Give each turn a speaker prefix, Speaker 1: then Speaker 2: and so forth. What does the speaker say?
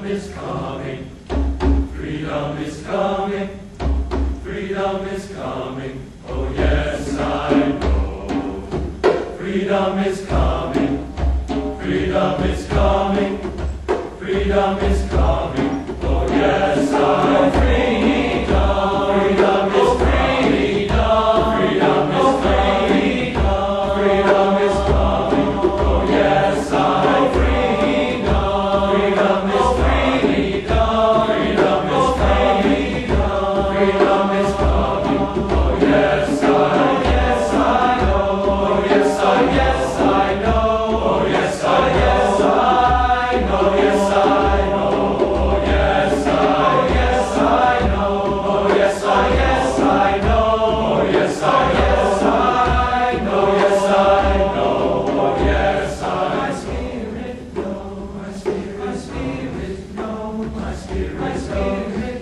Speaker 1: is coming. Freedom is coming. Freedom is coming. Oh yes, I know. Freedom is coming. Freedom is coming. Freedom is coming. Oh yes, I know. Freedom is coming. Freedom is coming. Freedom is coming. Oh yes, I know. Freedom is coming. Freedom is coming. Freedom is coming. Oh yes, I know. Oh yes, I know. Oh yes, I know. Yes, I know. Oh yes, I know. Oh yes, I know. Oh yes, I know. Yes, I know. Oh yes, my spirit know. My spirit know. My spirit know.